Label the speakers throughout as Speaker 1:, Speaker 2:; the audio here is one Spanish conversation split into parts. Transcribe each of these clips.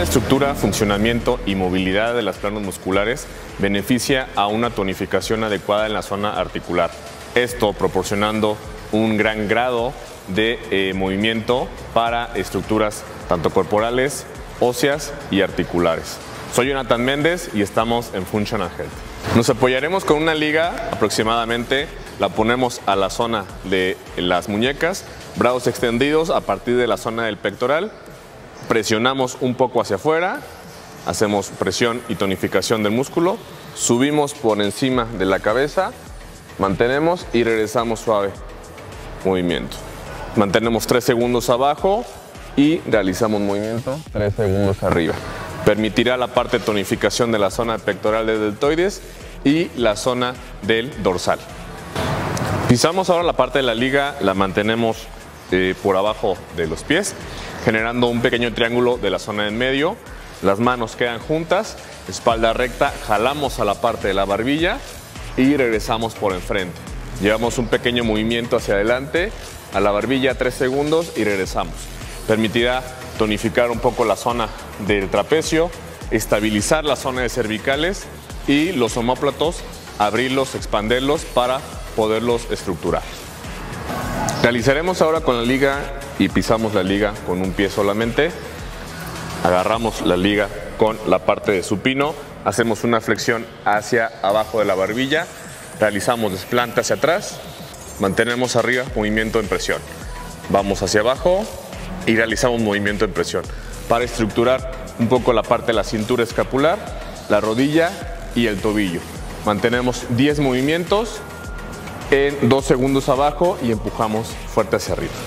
Speaker 1: estructura, funcionamiento y movilidad de las plantas musculares beneficia a una tonificación adecuada en la zona articular. Esto proporcionando un gran grado de movimiento para estructuras tanto corporales, óseas y articulares. Soy Jonathan Méndez y estamos en Functional Health. Nos apoyaremos con una liga aproximadamente, la ponemos a la zona de las muñecas, brazos extendidos a partir de la zona del pectoral, presionamos un poco hacia afuera, hacemos presión y tonificación del músculo, subimos por encima de la cabeza, mantenemos y regresamos suave movimiento. Mantenemos 3 segundos abajo y realizamos movimiento 3 segundos arriba. Permitirá la parte de tonificación de la zona pectoral del deltoides y la zona del dorsal. Pisamos ahora la parte de la liga, la mantenemos por abajo de los pies, generando un pequeño triángulo de la zona en medio. Las manos quedan juntas, espalda recta, jalamos a la parte de la barbilla y regresamos por enfrente. Llevamos un pequeño movimiento hacia adelante, a la barbilla 3 segundos y regresamos. Permitirá tonificar un poco la zona del trapecio, estabilizar la zona de cervicales y los omóplatos, abrirlos, expanderlos para poderlos estructurar. Realizaremos ahora con la liga y pisamos la liga con un pie solamente. Agarramos la liga con la parte de supino, hacemos una flexión hacia abajo de la barbilla, realizamos desplante hacia atrás, mantenemos arriba movimiento en presión. Vamos hacia abajo y realizamos movimiento en presión para estructurar un poco la parte de la cintura escapular, la rodilla y el tobillo. Mantenemos 10 movimientos en 2 segundos abajo y empujamos fuerte hacia arriba.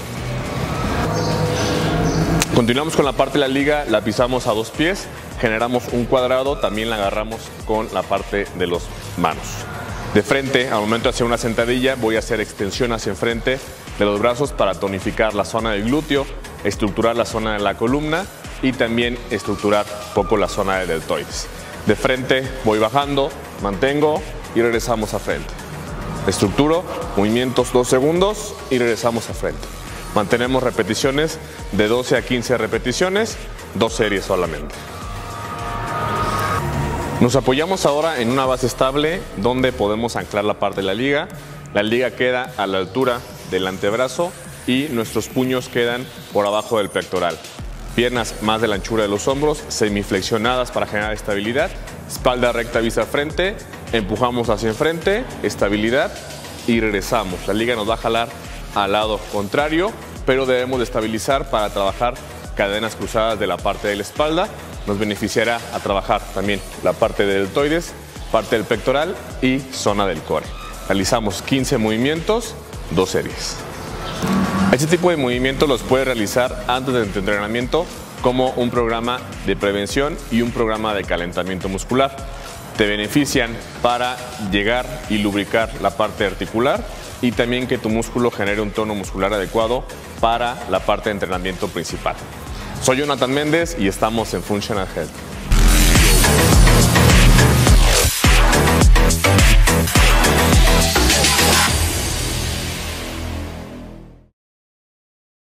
Speaker 1: Continuamos con la parte de la liga, la pisamos a 2 pies, generamos un cuadrado, también la agarramos con la parte de las manos. De frente, al momento de hacer una sentadilla, voy a hacer extensión hacia enfrente de los brazos para tonificar la zona del glúteo, estructurar la zona de la columna y también estructurar un poco la zona de deltoides. De frente voy bajando, mantengo y regresamos a frente. Estructuro, movimientos 2 segundos y regresamos a frente. Mantenemos repeticiones de 12 a 15 repeticiones, 2 series solamente. Nos apoyamos ahora en una base estable donde podemos anclar la parte de la liga. La liga queda a la altura del antebrazo y nuestros puños quedan por abajo del pectoral. Piernas más de la anchura de los hombros, semiflexionadas para generar estabilidad. Espalda recta, vista frente, empujamos hacia enfrente, estabilidad y regresamos. La liga nos va a jalar al lado contrario, pero debemos de estabilizar para trabajar cadenas cruzadas de la parte de la espalda. Nos beneficiará a trabajar también la parte de deltoides, parte del pectoral y zona del core. Realizamos 15 movimientos, 2 series. Este tipo de movimientos los puedes realizar antes del entrenamiento como un programa de prevención y un programa de calentamiento muscular. Te benefician para llegar y lubricar la parte articular y también que tu músculo genere un tono muscular adecuado para la parte de entrenamiento principal. Soy Jonathan Méndez y estamos en Functional Health.